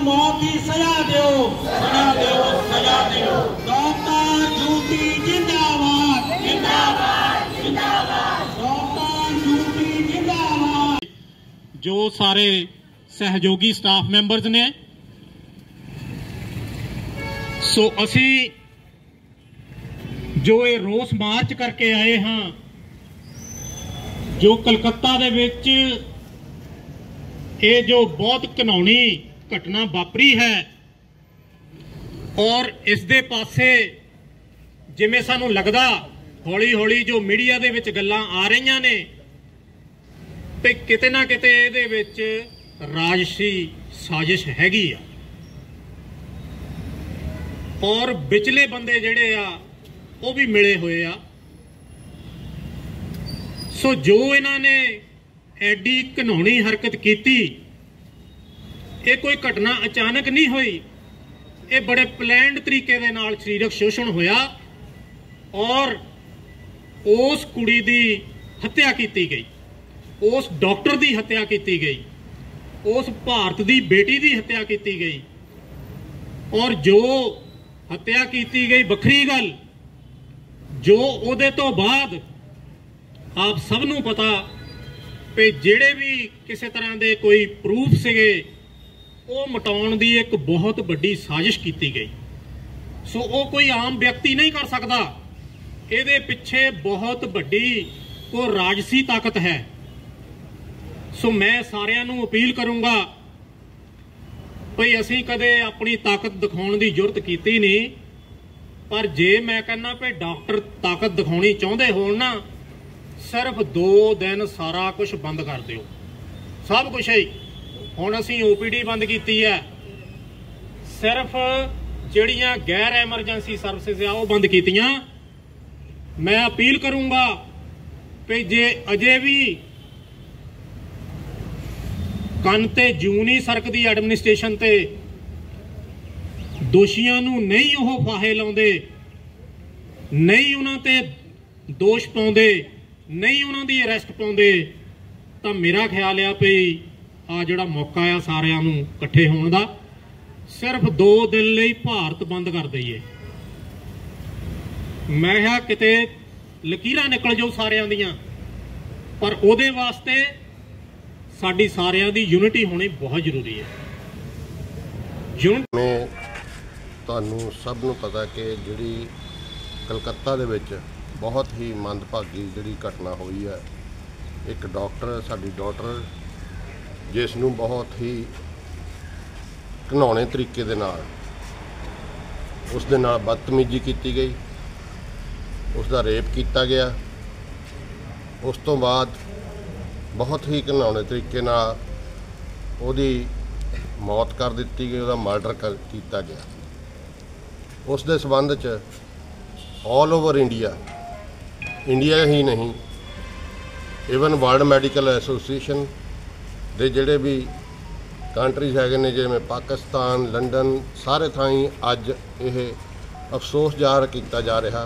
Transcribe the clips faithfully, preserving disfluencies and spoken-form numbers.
मौत की सजा दो, सजा दो, सजा दो। डॉक्टर ड्यूटी जिंदाबाद, जिंदाबाद, जिंदाबाद। डॉक्टर ड्यूटी जिंदाबाद। जो सारे सहयोगी स्टाफ मैंबर्स ने, सो असी जो ये रोस मार्च करके आए हाँ, जो कलकत्ता दे विच ये जो बहुत घिनौनी घटना वापरी है और इस दे पासे जिवें सानूं लगदा हौली हौली जो मीडिया दे विच गल्लां आ रहीआं ने ते किते ना किते इहदे विच राजसी साजिश हैगी आ और विचले बंदे जिहड़े आ वो भी मिले हुए आ। सो जो इन्हां ने एडी घिनौनी हरकत की, ये कोई घटना अचानक नहीं हुई, ये बड़े प्लैंड तरीके दे नाल शरीरक शोषण होया और उस कुड़ी दी हत्या की गई, उस डॉक्टर दी हत्या की गई, उस भारत दी बेटी दी हत्या की गई। और जो हत्या की गई वखरी गल, जो उहदे तो बाद आप सब नूं पता कि जिहड़े भी किसी तरह के कोई प्रूफ सीगे वो मिटाउण दी एक बहुत बड़ी साजिश की गई। सो वो कोई आम व्यक्ति नहीं कर सकता, इहदे पिछे बहुत बड़ी को राजसी ताकत है। सो मैं सारिਆਂ ਨੂੰ अपील करूँगा भई असीं कदे अपनी ताकत दिखाउण दी जुरत कीती नहीं, पर जे मैं कहना भी डॉक्टर ताकत दिखाउणी चाहुंदे होण ना, सिर्फ दो दिन सारा कुछ बंद कर दिओ, सब कुछ ही। हुण असीं ओ पी डी बंद कीती है, सिर्फ जिहड़ियां गैर एमरजेंसी सर्विसिज आ वो बंद कीतियां। मैं अपील करूँगा कि जे अजे भी कंन ते जूं नहीं सरकदी एडमिनिस्ट्रेशन ते, दोषियों नूं नहीं वो फाहे लाउंदे, नहीं उन्हां ते दोष पाउंदे, नहीं उन्हां दी अरेस्ट पाउंदे, तां मेरा ख्याल आ भी आ जिहड़ा मौका आ सारिਆਂ ਨੂੰ इकट्ठे होण दा, सिर्फ दो दिन लई भारत बंद कर दईए। मैं किहा किते लकीरां निकल जाओ सारिਆਂ ਦੀਆਂ, पर ਉਹਦੇ वास्ते साडी सारिਆਂ ਦੀ यूनिटी होनी बहुत जरूरी है। मैं ਤੁਹਾਨੂੰ सब ਨੂੰ पता कि ਜਿਹੜੀ कलकत्ता ਦੇ ਵਿੱਚ बहुत ही मंदभागी ਜਿਹੜੀ घटना हुई है, एक डॉक्टर साडी डॉटर जिस ਨੂੰ बहुत ही ਘਿਨਾਉਣੇ तरीके ਦੇ ਨਾਲ ਉਸ ਦੇ ਨਾਲ ਬਦਤਮੀਜ਼ੀ ਕੀਤੀ ਗਈ, ਉਸ ਦਾ ਰੇਪ ਕੀਤਾ ਗਿਆ। ਉਸ ਤੋਂ ਬਾਅਦ बहुत ही घिनौने तरीके नाल ਉਹਦੀ मौत कर दी गई, ਉਹਦਾ मर्डर कर किया गया। उस दे संबंध च ऑल ओवर इंडिया इंडिया ही नहीं, इवन वर्ल्ड मैडिकल एसोसीएशन दे जिहड़े भी कंट्रीज़ हैगे ने, जिवें पाकिस्तान, लंडन, सारे थाई अज यह अफसोस ज़ाहिर किया जा रहा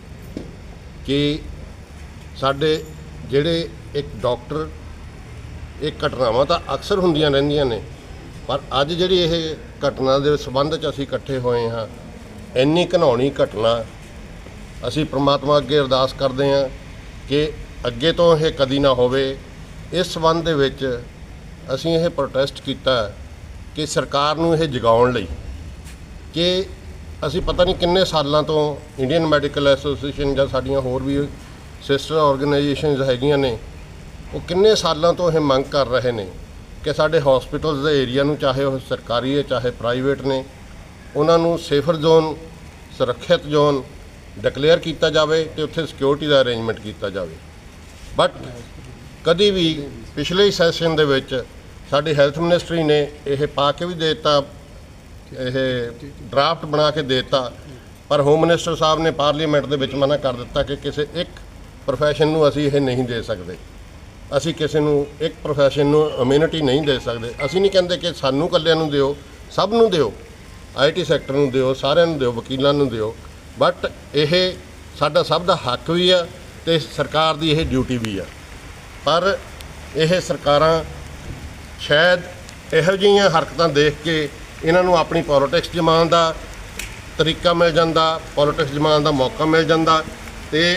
कि साडे जिहड़े एक डॉक्टर, एक घटनावां तां अक्सर हुंदियां रहिंदियां ने, पर अज जिहड़ी यह घटना के संबंध च असीं इकट्ठे होए हाँ, इन्नी घिनौनी घटना असीं परमात्मा अगे अरदास करते हैं कि अगे तो यह कदी ना होवे। इस संबंध दे विच असीं यह प्रोटेस्ट किया कि सरकार नूं यह जगाउण लई कि असीं पता नहीं किन्ने सालों तो इंडियन मैडिकल एसोसीएशन जां साडीआं होर भी सिस्टर ऑर्गेनाइजेशनस हैगियां ने, वो किन्ने सालों तो यह मंग कर रहे हैं कि साडे हॉस्पिटल्स दे एरिया नूं, चाहे वह सरकारी है चाहे प्राइवेट ने, उन्होंने सेफर जोन, सुरक्षित जोन डिकलेयर किया जाए तो उत्थे सिक्योरिटी का अरेंजमेंट किया जाए। बट कभी भी पिछले सैशन दे विच साडी हैल्थ मिनिस्ट्री ने यह पा के भी देता, यह ड्राफ्ट बना के देता, पर होम मिनिस्टर साहब ने पार्लीमेंट दे विच मना कर दिता कि किसी एक प्रोफैशन नूं असीं यह नहीं दे सकते, असी किसी नूं एक प्रोफैशन नूं इम्यूनिटी नहीं दे सकते। असी नहीं कहते कि सानू कल्लिआं नूं दिओ, सब नूं दिओ, आई टी सैक्टर नूं दिओ, सारिआं नूं दिओ, वकीलां नूं दिओ, बट यह साडा सब दा हक भी आ ते सरकार दी यह ड्यूटी भी आ। पर यह सरकारां शायद इहो जिहियां हरकतां देख के ਇਹਨਾਂ ਨੂੰ ਆਪਣੀ ਪੋਲੀਟਿਕਸ ਜਮਾਉਣ ਦਾ ਤਰੀਕਾ ਮਿਲ ਜਾਂਦਾ, ਪੋਲੀਟਿਕਸ ਜਮਾਉਣ ਦਾ ਮੌਕਾ ਮਿਲ ਜਾਂਦਾ ਤੇ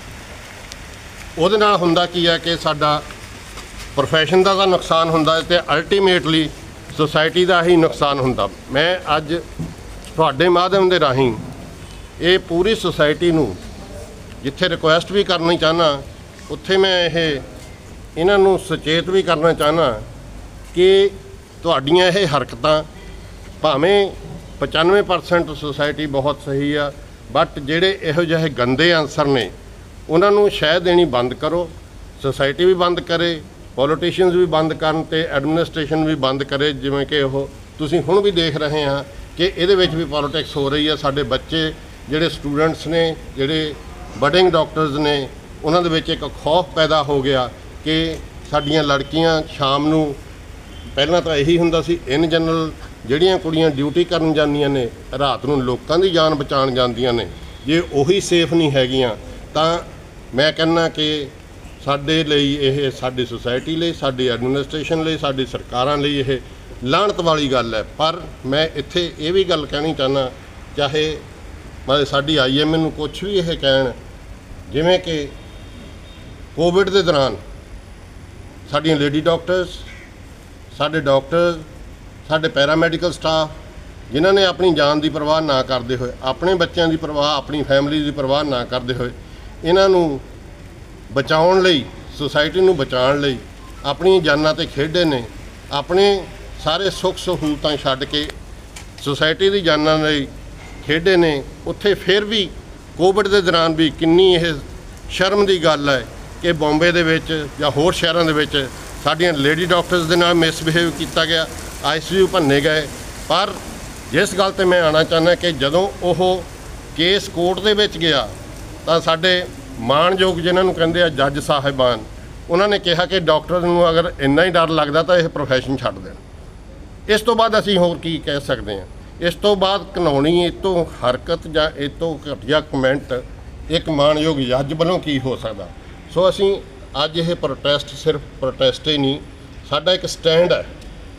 ਉਹਦੇ ਨਾਲ ਹੁੰਦਾ ਕੀ ਹੈ ਕਿ ਸਾਡਾ ਪ੍ਰੋਫੈਸ਼ਨ ਦਾ ਤਾਂ ਨੁਕਸਾਨ ਹੁੰਦਾ ਤੇ ਅਲਟੀਮੇਟਲੀ ਸੁਸਾਇਟੀ ਦਾ ਹੀ ਨੁਕਸਾਨ ਹੁੰਦਾ। ਮੈਂ ਅੱਜ ਤੁਹਾਡੇ ਮਾਧਿਅਮ ਦੇ ਰਾਹੀਂ ਇਹ ਪੂਰੀ ਸੁਸਾਇਟੀ ਨੂੰ ਜਿੱਥੇ ਰਿਕੁਐਸਟ ਵੀ ਕਰਨੀ ਚਾਹੁੰਦਾ, ਉੱਥੇ ਮੈਂ ਇਹ ਇਹਨਾਂ ਨੂੰ ਸੁਚੇਤ ਵੀ ਕਰਨਾ ਚਾਹੁੰਦਾ ਕਿ ਤੁਹਾਡੀਆਂ ਇਹ ਹਰਕਤਾਂ ਭਾਵੇਂ ਪਚਾਨਵੇਂ ਪਰਸੈਂਟ ਸੁਸਾਇਟੀ ਬਹੁਤ ਸਹੀ ਆ, ਬਟ ਜਿਹੜੇ ਇਹੋ ਜਿਹੇ ਗੰਦੇ ਅਨਸਰ ਨੇ ਉਹਨਾਂ ਨੂੰ ਸ਼ਹਿ ਦੇਣੀ ਬੰਦ ਕਰੋ। ਸੁਸਾਇਟੀ ਵੀ ਬੰਦ ਕਰੇ, ਪੋਲੀਟੀਸ਼ੀਅਨਸ ਵੀ ਬੰਦ ਕਰਨ ਤੇ ਐਡਮਿਨਿਸਟ੍ਰੇਸ਼ਨ ਵੀ ਬੰਦ ਕਰੇ। ਜਿਵੇਂ ਕਿ ਉਹ ਤੁਸੀਂ ਹੁਣ ਵੀ ਦੇਖ ਰਹੇ ਹਾਂ ਕਿ ਇਹਦੇ ਵਿੱਚ ਵੀ ਪੋਲੀਟਿਕਸ ਹੋ ਰਹੀ ਹੈ। ਸਾਡੇ ਬੱਚੇ ਜਿਹੜੇ ਸਟੂਡੈਂਟਸ ਨੇ, ਜਿਹੜੇ ਬਡਿੰਗ ਡਾਕਟਰਸ ਨੇ, ਉਹਨਾਂ ਦੇ ਵਿੱਚ ਇੱਕ ਖੌਫ ਪੈਦਾ ਹੋ ਗਿਆ ਕਿ ਸਾਡੀਆਂ ਲੜਕੀਆਂ ਸ਼ਾਮ ਨੂੰ, ਪਹਿਲਾਂ ਤਾਂ ਇਹੀ ਹੁੰਦਾ ਸੀ ਇਨ ਜਨਰਲ ਜਿਹੜੀਆਂ ਕੁੜੀਆਂ ਡਿਊਟੀ ਕਰਨ ਜਾਂਦੀਆਂ ਨੇ ਰਾਤ ਨੂੰ ਲੋਕਾਂ ਦੀ ਜਾਨ ਬਚਾਉਣ ਜਾਂਦੀਆਂ ਨੇ, ਜੇ ਉਹੀ ਸੇਫ ਨਹੀਂ ਹੈਗੀਆਂ ਤਾਂ ਮੈਂ ਕਹਿੰਦਾ ਕਿ ਸਾਡੇ ਲਈ ਇਹ, ਸਾਡੀ ਸੁਸਾਇਟੀ ਲਈ, ਸਾਡੀ ਐਡਮਿਨਿਸਟ੍ਰੇਸ਼ਨ ਲਈ, ਸਾਡੀ ਸਰਕਾਰਾਂ ਲਈ ਇਹ ਲਾਹਨਤ ਵਾਲੀ ਗੱਲ ਹੈ। ਪਰ ਮੈਂ ਇੱਥੇ ਇਹ ਵੀ ਗੱਲ ਕਹਿਣੀ ਚਾਹੁੰਦਾ, ਚਾਹੇ ਮਤਲਬ ਸਾਡੀ ਆਈ ਐਮ ਏ ਨੂੰ ਕੁਛ ਵੀ ਇਹ ਕਹਿਣ, ਜਿਵੇਂ ਕਿ ਕੋਵਿਡ ਦੇ ਦੌਰਾਨ ਸਾਡੀਆਂ ਲੇਡੀ ਡਾਕਟਰਸ, ਸਾਡੇ ਡਾਕਟਰ, ਸਾਡੇ ਪੈਰਾਮੈਡੀਕਲ ਸਟਾਫ ਜਿਨ੍ਹਾਂ ਨੇ ਆਪਣੀ ਜਾਨ ਦੀ ਪਰਵਾਹ ਨਾ ਕਰਦੇ ਹੋਏ, ਆਪਣੇ ਬੱਚਿਆਂ ਦੀ ਪਰਵਾਹ, ਆਪਣੀ ਫੈਮਿਲੀ ਦੀ ਪਰਵਾਹ ਨਾ ਕਰਦੇ ਹੋਏ ਇਹਨਾਂ ਨੂੰ ਬਚਾਉਣ ਲਈ, ਸੁਸਾਇਟੀ ਨੂੰ ਬਚਾਉਣ ਲਈ ਆਪਣੀਆਂ ਜਾਨਾਂ 'ਤੇ ਖੇਡੇ ਨੇ। ਆਪਣੇ ਸਾਰੇ ਸੁੱਖ ਸਹੂਲਤਾਂ ਛੱਡ ਕੇ ਸੁਸਾਇਟੀ ਦੀ ਜਾਨਾਂ ਲਈ ਖੇਡੇ ਨੇ। ਉੱਥੇ ਫਿਰ ਵੀ ਕੋਵਿਡ ਦੇ ਦੌਰਾਨ ਵੀ ਕਿੰਨੀ ਇਹ ਸ਼ਰਮ ਦੀ ਗੱਲ ਹੈ ਕਿ ਬੰਬੇ ਦੇ ਵਿੱਚ ਜਾਂ ਹੋਰ ਸ਼ਹਿਰਾਂ ਦੇ ਵਿੱਚ ਸਾਡੀਆਂ ਲੇਡੀ ਡਾਕਟਰਸ ਦੇ ਨਾਲ ਮਿਸਬਿਹੇਵ ਕੀਤਾ ਗਿਆ, ਆਈ ਸੀ ਯੂ ਭੰਨੇ ਗਏ। ਪਰ ਜਿਸ ਗੱਲ 'ਤੇ ਮੈਂ ਆਉਣਾ ਚਾਹੁੰਦਾ ਕਿ ਜਦੋਂ ਉਹ ਕੇਸ ਕੋਰਟ ਦੇ ਵਿੱਚ ਗਿਆ ਤਾਂ ਸਾਡੇ ਮਾਣਯੋਗ ਜਿਨ੍ਹਾਂ ਨੂੰ ਕਹਿੰਦੇ ਆ ਜੱਜ ਸਾਹਿਬਾਨ, ਉਹਨਾਂ ਨੇ ਕਿਹਾ ਕਿ ਡਾਕਟਰ ਨੂੰ ਅਗਰ ਇੰਨਾ ਹੀ ਡਰ ਲੱਗਦਾ ਤਾਂ ਇਹ ਪ੍ਰੋਫੈਸ਼ਨ ਛੱਡ ਦੇਣ। ਇਸ ਤੋਂ ਬਾਅਦ ਅਸੀਂ ਹੋਰ ਕੀ ਕਹਿ ਸਕਦੇ ਹਾਂ? ਇਸ ਤੋਂ ਬਾਅਦ ਕਾਨੂੰਨੀ ਇਹ ਤੋਂ ਹਰਕਤ ਜਾਂ ਇਹ ਤੋਂ ਘਟੀਆ ਕਮੈਂਟ ਇੱਕ ਮਾਣਯੋਗ ਜੱਜ ਵੱਲੋਂ ਕੀ ਹੋ ਸਕਦਾ? ਸੋ ਅਸੀਂ ਅੱਜ ਇਹ ਪ੍ਰੋਟੈਸਟ ਸਿਰਫ ਪ੍ਰੋਟੈਸਟ ਹੀ ਨਹੀਂ, ਸਾਡਾ ਇੱਕ ਸਟੈਂਡ ਹੈ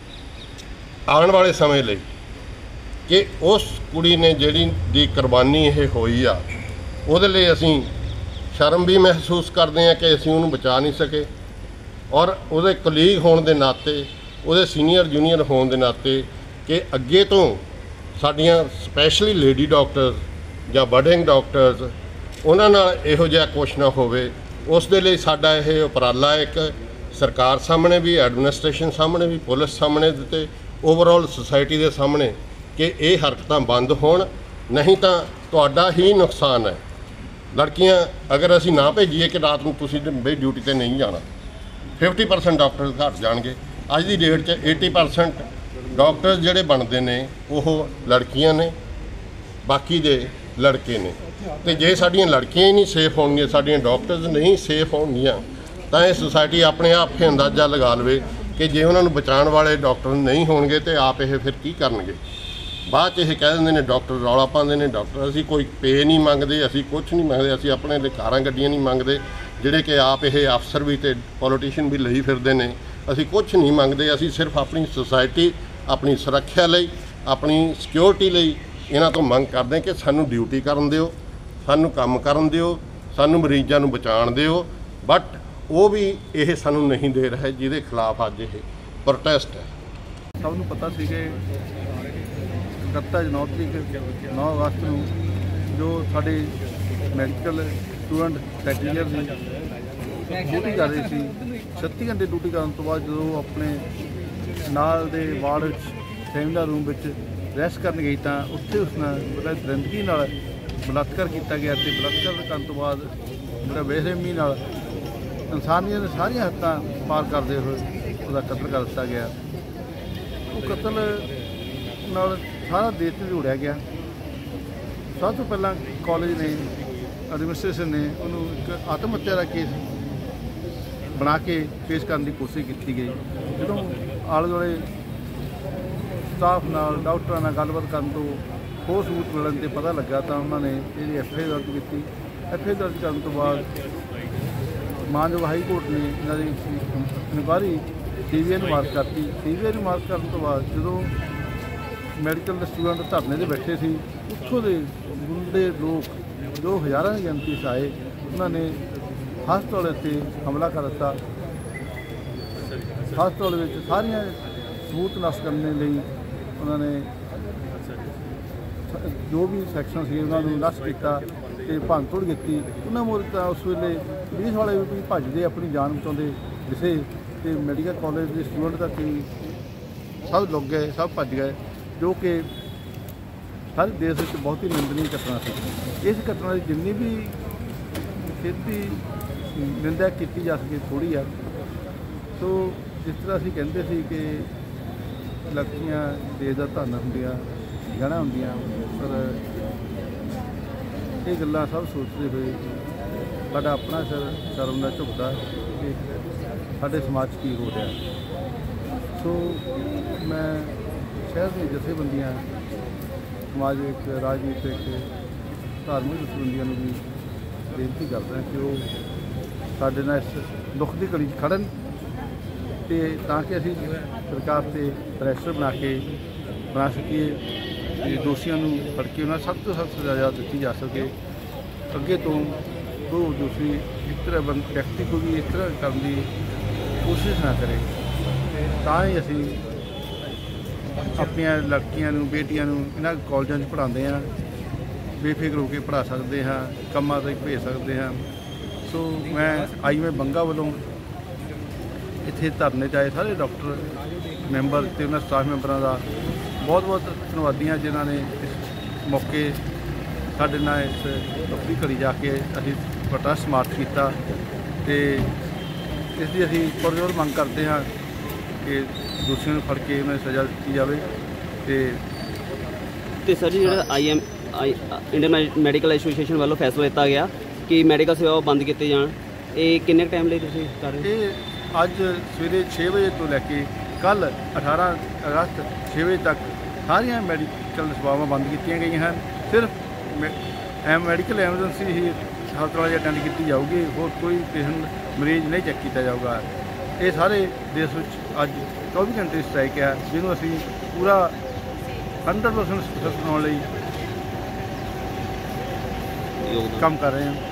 ਆਉਣ ਵਾਲੇ ਸਮੇਂ ਲਈ ਕਿ ਉਸ ਕੁੜੀ ਨੇ ਜਿਹੜੀ ਦੀ ਕੁਰਬਾਨੀ ਇਹ ਹੋਈ ਆ, ਉਹਦੇ ਲਈ ਅਸੀਂ ਸ਼ਰਮ ਵੀ ਮਹਿਸੂਸ ਕਰਦੇ ਹਾਂ ਕਿ ਅਸੀਂ ਉਹਨੂੰ ਬਚਾ ਨਹੀਂ ਸਕੇ, ਔਰ ਉਹਦੇ ਕਲੀਗ ਹੋਣ ਦੇ ਨਾਤੇ, ਉਹਦੇ ਸੀਨੀਅਰ ਜੂਨੀਅਰ ਹੋਣ ਦੇ ਨਾਤੇ ਕਿ ਅੱਗੇ ਤੋਂ ਸਾਡੀਆਂ ਸਪੈਸ਼ਲੀ ਲੇਡੀ ਡਾਕਟਰਸ ਜਾਂ ਬਡਿੰਗ ਡਾਕਟਰਸ ਉਹਨਾਂ ਨਾਲ ਇਹੋ ਜਿਹਾ ਕੁਛ ਨਾ ਹੋਵੇ। ਉਸ ਦੇ ਲਈ ਸਾਡਾ ਇਹ ਉਪਰਾਲਾ ਇੱਕ ਸਰਕਾਰ ਸਾਹਮਣੇ ਵੀ, ਐਡਮਿਨਿਸਟ੍ਰੇਸ਼ਨ ਸਾਹਮਣੇ ਵੀ, ਪੁਲਿਸ ਸਾਹਮਣੇ ਤੇ ਓਵਰਆਲ ਸੁਸਾਇਟੀ ਦੇ ਸਾਹਮਣੇ ਕਿ ਇਹ ਹਰਕਤਾਂ ਬੰਦ ਹੋਣ, ਨਹੀਂ ਤਾਂ ਤੁਹਾਡਾ ਹੀ ਨੁਕਸਾਨ ਹੈ। ਲੜਕੀਆਂ ਅਗਰ ਅਸੀਂ ਨਾ ਭੇਜੀਏ ਕਿ ਰਾਤ ਨੂੰ ਤੁਸੀਂ ਬਈ ਡਿਊਟੀ 'ਤੇ ਨਹੀਂ ਜਾਣਾ, ਫਿਫਟੀ ਪਰਸੈਂਟ ਡਾਕਟਰ ਘੱਟ ਜਾਣਗੇ। ਅੱਜ ਦੀ ਡੇਟ 'ਚ ਏਟੀ ਪਰਸੈਂਟ ਡਾਕਟਰ ਜਿਹੜੇ ਬਣਦੇ ਨੇ ਉਹ ਲੜਕੀਆਂ ਨੇ, ਬਾਕੀ ਦੇ ਲੜਕੇ ਨੇ। ਤੇ ਜੇ ਸਾਡੀਆਂ ਲੜਕੀਆਂ ਹੀ ਨਹੀਂ ਸੇਫ ਹੋਣਗੀਆਂ, ਸਾਡੀਆਂ ਡਾਕਟਰਸ ਨਹੀਂ ਸੇਫ ਹੋਣਗੀਆਂ, ਤਾਂ ਇਹ ਸੁਸਾਇਟੀ ਆਪਣੇ ਆਪ ਹੀ ਅੰਦਾਜ਼ਾ ਲਗਾ ਲਵੇ ਕਿ ਜੇ ਉਹਨਾਂ ਨੂੰ ਬਚਾਉਣ ਵਾਲੇ ਡਾਕਟਰ ਨਹੀਂ ਹੋਣਗੇ ਤੇ ਆਪ ਇਹ ਫਿਰ ਕੀ ਕਰਨਗੇ। ਬਾਅਦ 'ਚ ਇਹ ਕਹਿ ਦਿੰਦੇ ਨੇ ਡਾਕਟਰ ਰੌਲਾ ਪਾਉਂਦੇ ਨੇ, ਡਾਕਟਰ ਅਸੀਂ ਕੋਈ ਪੇ ਨਹੀਂ ਮੰਗਦੇ, ਅਸੀਂ ਕੁਛ ਨਹੀਂ ਮੰਗਦੇ, ਅਸੀਂ ਆਪਣੇ ਲਈ ਕਾਰਾਂ ਗੱਡੀਆਂ ਨਹੀਂ ਮੰਗਦੇ, ਜਿਹੜੇ ਕਿ ਆਪ ਇਹ ਅਫਸਰ ਵੀ ਤੇ ਪੋਲੀਟੀਸ਼ੀਅਨ ਵੀ ਲਈ ਫਿਰਦੇ ਨੇ। ਅਸੀਂ ਕੁਛ ਨਹੀਂ ਮੰਗਦੇ, ਅਸੀਂ ਸਿਰਫ ਆਪਣੀ ਸੁਸਾਇਟੀ, ਆਪਣੀ ਸੁਰੱਖਿਆ ਲਈ, ਆਪਣੀ ਸਿਕਿਉਰਿਟੀ ਲਈ ਇਹਨਾਂ ਤੋਂ ਮੰਗ ਕਰਦੇ ਕਿ ਸਾਨੂੰ ਡਿਊਟੀ ਕਰਨ ਦਿਓ, ਸਾਨੂੰ ਕੰਮ ਕਰਨ ਦਿਓ, ਸਾਨੂੰ ਮਰੀਜ਼ਾਂ ਨੂੰ ਬਚਾਉਣ ਦਿਓ। ਬਟ ਉਹ ਵੀ ਇਹ ਸਾਨੂੰ ਨਹੀਂ ਦੇ ਰਹੇ, ਜਿਹਦੇ ਖਿਲਾਫ ਅੱਜ ਇਹ ਪ੍ਰੋਟੈਸਟ ਹੈ। ਸਭ ਨੂੰ ਪਤਾ ਸੀ ਕਿ ਇਕੱਤੀ ਨੌ ਤਰੀਕ ਨੌ ਅਗਸਤ ਨੂੰ ਜੋ ਸਾਡੇ ਮੈਡੀਕਲ ਸਟੂਡੈਂਟ ਟੈਕਨੀਸ਼ੀਅਨ ਸੀ ਡਿਊਟੀ ਕਰ ਰਹੇ ਸੀ, ਛੱਤੀ ਘੰਟੇ ਡਿਊਟੀ ਕਰਨ ਤੋਂ ਬਾਅਦ ਜਦੋਂ ਆਪਣੇ ਨਾਲ ਦੇ ਵਾਰਡ ਸੈਮੀਨਾਰ ਰੂਮ ਵਿੱਚ ਰੈਸਟ ਕਰਨ ਗਈ ਤਾਂ ਉੱਥੇ ਉਸ ਨਾਲ ਬੜਾ ਦਰਿੰਦਗੀ ਨਾਲ ਬਲਾਤਕਾਰ ਕੀਤਾ ਗਿਆ ਅਤੇ ਬਲਾਤਕਾਰ ਕਰਨ ਤੋਂ ਬਾਅਦ ਜਿਹੜਾ ਬੇਰਹਿਮੀ ਨਾਲ ਇਨਸਾਨੀਅਤ ਦੀਆਂ ਸਾਰੀਆਂ ਹੱਦਾਂ ਪਾਰ ਕਰਦੇ ਹੋਏ ਉਹਦਾ ਕਤਲ ਕਰ ਦਿੱਤਾ ਗਿਆ। ਉਹ ਕਤਲ ਨਾਲ ਸਾਰਾ ਦੇਸ਼ ਜੁੜਿਆ ਗਿਆ। ਸਭ ਤੋਂ ਪਹਿਲਾਂ ਕਾਲਜ ਨੇ, ਐਡਮਿਨਿਸਟ੍ਰੇਸ਼ਨ ਨੇ ਉਹਨੂੰ ਇੱਕ ਆਤਮ ਹੱਤਿਆ ਦਾ ਕੇਸ ਬਣਾ ਕੇ ਪੇਸ਼ ਕਰਨ ਦੀ ਕੋਸ਼ਿਸ਼ ਕੀਤੀ ਗਈ। ਜਦੋਂ ਆਲੇ ਦੁਆਲੇ ਸਟਾਫ ਨਾਲ, ਡਾਕਟਰਾਂ ਨਾਲ ਗੱਲਬਾਤ ਕਰਨ ਤੋਂ ਹੋਰ ਸਬੂਤ ਮਿਲਣ 'ਤੇ ਪਤਾ ਲੱਗਾ ਤਾਂ ਉਹਨਾਂ ਨੇ ਇਹਦੀ ਐਫ ਆਈ ਆਰ ਦਰਜ ਕੀਤੀ। ਐਫ ਆਈ ਆਰ ਦਰਜ ਕਰਨ ਤੋਂ ਬਾਅਦ ਮਾਨਯੋਗ ਹਾਈ ਕੋਰਟ ਨੇ ਇਹਨਾਂ ਦੀ ਇਨਕੁਆਇਰੀ ਸੀ ਬੀ ਆਈ ਨੂੰ ਮਾਰਕ ਕਰਤੀ। ਸੀ ਬੀ ਆਈ ਨੂੰ ਮਾਰਕ ਕਰਨ ਤੋਂ ਬਾਅਦ ਜਦੋਂ ਮੈਡੀਕਲ ਦੇ ਸਟੂਡੈਂਟ ਧਰਨੇ 'ਤੇ ਬੈਠੇ ਸੀ, ਉੱਥੋਂ ਦੇ ਗੁੰਡੇ ਲੋਕ ਜੋ ਹਜ਼ਾਰਾਂ ਦੀ ਗਿਣਤੀ 'ਚ ਆਏ, ਉਹਨਾਂ ਨੇ ਹਸਪਤਾਲ 'ਤੇ ਹਮਲਾ ਕਰ ਦਿੱਤਾ। ਹਸਪਤਾਲ ਵਿੱਚ ਸਾਰੀਆਂ ਸਬੂਤ ਨਸ਼ਟ ਕਰਨ ਲਈ ਉਹਨਾਂ ਨੇ ਜੋ ਵੀ ਸੈਕਸ਼ਨ ਸੀ ਉਹਨਾਂ ਨੂੰ ਨਸ਼ਟ ਕੀਤਾ ਤੇ ਭੰਨ ਤੋੜ ਕੀਤੀ। ਉਹਨਾਂ ਮੋਰ ਤਾਂ ਉਸ ਵੇਲੇ ਪੁਲਿਸ ਵਾਲੇ ਵੀ ਭੱਜਦੇ ਆਪਣੀ ਜਾਨ ਬਚਾਉਂਦੇ ਦਿਸੇ ਤੇ ਮੈਡੀਕਲ ਕਾਲਜ ਦੇ ਸਟੂਡੈਂਟ ਤੱਕ ਵੀ ਸਭ ਲੁੱਕ ਗਏ, ਸਭ ਭੱਜ ਗਏ, ਜੋ ਕਿ ਸਾਰੇ ਦੇਸ਼ ਵਿੱਚ ਬਹੁਤ ਹੀ ਨਿੰਦਨੀ ਘਟਨਾ ਸੀ। ਇਸ ਘਟਨਾ ਦੀ ਜਿੰਨੀ ਵੀ ਛੇਤੀ ਨਿੰਦਾ ਕੀਤੀ ਜਾ ਸਕੇ ਥੋੜ੍ਹੀ ਆ। ਸੋ ਜਿਸ ਤਰ੍ਹਾਂ ਅਸੀਂ ਕਹਿੰਦੇ ਸੀ ਕਿ ਲੜਕੀਆਂ ਦੇਸ਼ ਦਾ ਧਨ ਹੁੰਦੀਆਂ, ਗਹਿਣਾ ਹੁੰਦੀਆਂ, ਪਰ ਇਹ ਗੱਲਾਂ ਸਭ ਸੋਚਦੇ ਹੋਏ ਸਾਡਾ ਆਪਣਾ ਸਿਰ ਸ਼ਰਮ ਨਾਲ ਝੁਕਦਾ ਕਿ ਸਾਡੇ ਸਮਾਜ 'ਚ ਕੀ ਹੋ ਰਿਹਾ। ਸੋ ਮੈਂ ਸ਼ਹਿਰ ਦੀਆਂ ਜਥੇਬੰਦੀਆਂ, ਸਮਾਜਿਕ, ਰਾਜਨੀਤਿਕ, ਧਾਰਮਿਕ ਜਥੇਬੰਦੀਆਂ ਨੂੰ ਵੀ ਬੇਨਤੀ ਕਰਦਾ ਕਿ ਉਹ ਸਾਡੇ ਨਾਲ ਇਸ ਦੁੱਖ ਦੀ ਘੜੀ 'ਚ ਖੜ੍ਹਨ ਤੇ ਤਾਂ ਕਿ ਅਸੀਂ ਸਰਕਾਰ 'ਤੇ ਪ੍ਰੈਸ਼ਰ ਬਣਾ ਕੇ ਬਣਾ ਸਕੀਏ ਕਿ ਦੋਸ਼ੀਆਂ ਨੂੰ ਫੜ ਕੇ ਉਹਨਾਂ ਸਖਤ ਤੋਂ ਸਖਤ ਸਜ਼ਾ ਦਿੱਤੀ ਜਾ ਸਕੇ। ਅੱਗੇ ਤੋਂ ਉਹ ਦੋਸ਼ੀ ਇਸ ਤਰ੍ਹਾਂ ਬੰ ਵਿਅਕਤੀ ਕੋਈ ਵੀ ਇਸ ਤਰ੍ਹਾਂ ਕਰਨ ਦੀ ਕੋਸ਼ਿਸ਼ ਨਾ ਕਰੇ, ਤਾਂ ਹੀ ਅਸੀਂ ਆਪਣੀਆਂ ਲੜਕੀਆਂ ਨੂੰ, ਬੇਟੀਆਂ ਨੂੰ ਇਹਨਾਂ ਕਾਲਜਾਂ 'ਚ ਪੜ੍ਹਾਉਂਦੇ ਹਾਂ, ਬੇਫਿਕਰ ਹੋ ਕੇ ਪੜ੍ਹਾ ਸਕਦੇ ਹਾਂ, ਕੰਮਾਂ 'ਤੇ ਭੇਜ ਸਕਦੇ ਹਾਂ। ਸੋ ਮੈਂ ਆਈ ਮੈਂ ਬੰਗਾ ਵੱਲੋਂ ਇੱਥੇ ਧਰਨੇ 'ਚ ਆਏ ਸਾਰੇ ਡਾਕਟਰ ਮੈਂਬਰ ਅਤੇ ਉਹਨਾਂ ਸਟਾਫ ਮੈਂਬਰਾਂ ਦਾ ਬਹੁਤ ਬਹੁਤ ਧੰਨਵਾਦੀ ਹਾਂ, ਜਿਨ੍ਹਾਂ ਨੇ ਇਸ ਮੌਕੇ ਸਾਡੇ ਨਾਲ ਇਸ ਦੁੱਖੀ ਘੜੀ ਜਾ ਕੇ ਅਸੀਂ ਪ੍ਰੋਟੈਸਟ ਮਾਰਚ ਕੀਤਾ ਅਤੇ ਇਸ ਦੀ ਅਸੀਂ ਪੁਰਜ਼ੋਰ ਮੰਗ ਕਰਦੇ ਹਾਂ ਕਿ ਦੋਸ਼ੀਆਂ ਨੂੰ ਫੜ ਕੇ ਉਹਨਾਂ ਦੀ ਸਜ਼ਾ ਦਿੱਤੀ ਜਾਵੇ। ਅਤੇ ਤੇ ਸਰ ਜੀ ਜਿਹੜਾ I M I Indian medical association ਵੱਲੋਂ ਫੈਸਲਾ ਲਿੱਤਾ ਗਿਆ ਕਿ ਮੈਡੀਕਲ ਸੇਵਾਵਾਂ ਬੰਦ ਕੀਤੇ ਜਾਣ, ਇਹ ਕਿੰਨੇ ਟਾਈਮ ਲਈ ਤੁਸੀਂ ਕਰ ਰਹੇ ਹੋ? ਇਹ ਅੱਜ ਸਵੇਰੇ ਛੇ ਵਜੇ ਤੋਂ ਲੈ ਕੇ ਕੱਲ੍ਹ ਅਠਾਰਾਂ ਅਗਸਤ ਛੇ ਵਜੇ ਤੱਕ ਸਾਰੀਆਂ ਮੈਡੀਕਲ ਸੇਵਾਵਾਂ ਬੰਦ ਕੀਤੀਆਂ ਗਈਆਂ ਹਨ। ਸਿਰਫ ਐ ਮੈਡੀਕਲ ਐਮਰਜੈਂਸੀ ਹੀ ਹਸਪਤਾਲਾਂ 'ਚ ਅਟੈਂਡ ਕੀਤੀ ਜਾਊਗੀ, ਹੋਰ ਕੋਈ ਪੇਸ਼ੈਂਟ ਮਰੀਜ਼ ਨਹੀਂ ਚੈੱਕ ਕੀਤਾ ਜਾਊਗਾ। ਇਹ ਸਾਰੇ ਦੇਸ਼ ਵਿੱਚ ਅੱਜ ਚੌਵੀ ਘੰਟੇ ਸਟ੍ਰਾਈਕ ਹੈ, ਜਿਹਨੂੰ ਅਸੀਂ ਪੂਰਾ ਹੰਡਰਡ ਪਰਸੈਂਟ ਸਕਸੈਸ ਬਣਾਉਣ ਲਈ ਕੰਮ ਕਰ ਰਹੇ ਹਾਂ।